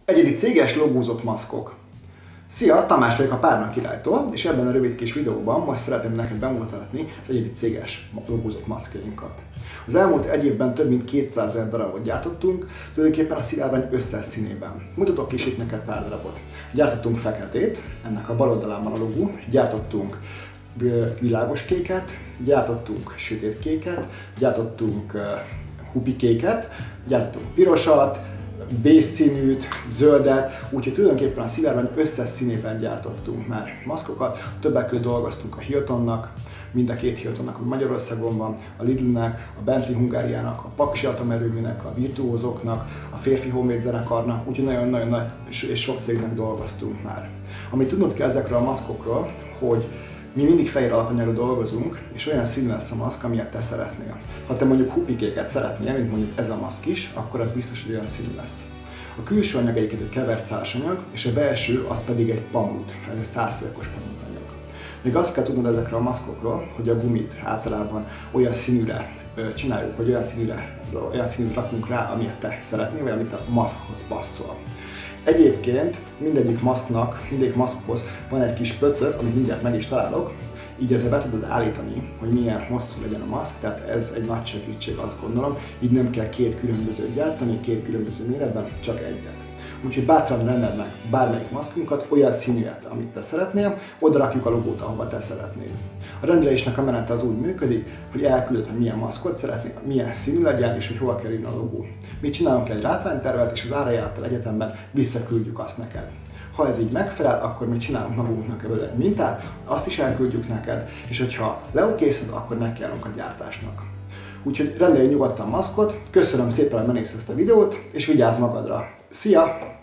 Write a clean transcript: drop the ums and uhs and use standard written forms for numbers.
Egyedi céges logózott maszkok. Szia, Tamás vagyok a Párna Királytól, és ebben a rövid kis videóban most szeretném neked bemutatni az egyedi céges logózott maszkjainkat. Az elmúlt egy évben több mint 200 000 darabot gyártottunk, tulajdonképpen a szivárvány összes színében. Mutatok is itt neked pár darabot. Gyártottunk feketét, ennek a bal oldalán van a logó, gyártottunk világos kéket, gyártottunk sötét kéket, gyártottunk hupikéket, gyártottunk pirosat, bézs színűt, zöldet, úgyhogy tulajdonképpen a szivárvány összes színében gyártottunk már maszkokat. Többek között dolgoztunk a Hiltonnak, mind a két Hiltonnak, ami Magyarországon van, a Lidlnek, a Bentley Hungáriának, a Paksi Atomerőműnek, a Virtuózoknak, a Férfi Honvéd zenekarnak, úgyhogy nagyon-nagyon nagy és sok cégnek dolgoztunk már. Amit tudnod kell ezekről a maszkokról, hogy mi mindig fehér alapanyagról dolgozunk, és olyan színű lesz a maszk, amilyet te szeretnél. Ha te mondjuk hupikéket szeretnél, mint mondjuk ez a maszk is, akkor az biztos, hogy olyan színű lesz. A külső anyag egyébként kevert szársanyag, és a belső az pedig egy pamut, ez egy 100%-os pamutanyag. Még azt kell tudnod ezekről a maszkokról, hogy a gumit általában olyan színűre csináljuk, hogy olyan színűt rakunk rá, amilyet te szeretnél, vagy amit a maszkhoz passzol. Egyébként mindegyik maszkhoz van egy kis pöcök, amit mindjárt meg is találok, így ezzel be tudod állítani, hogy milyen hosszú legyen a maszk, tehát ez egy nagy segítség, azt gondolom, így nem kell két különbözőt gyártani, két különböző méretben, csak egyet. Úgyhogy bátran rendeld meg bármelyik maszkunkat, olyan színűet, amit te szeretnél, oda rakjuk a logót, ahova te szeretnéd. A rendelésnek a menete az úgy működik, hogy elküldöd, hogy milyen maszkot szeretnél, milyen színű legyen, és hogy hol kerüljön a logó. Mi csinálunk egy látványtervet, és az árajától egyetemben visszaküldjük azt neked. Ha ez így megfelel, akkor mi csinálunk magunknak ebből egy mintát, azt is elküldjük neked, és hogyha leokészed, akkor nekiállunk a gyártásnak. Úgyhogy rendelj nyugodtan maszkot, köszönöm szépen, hogy megnézted ezt a videót, és vigyázz magadra! Szia!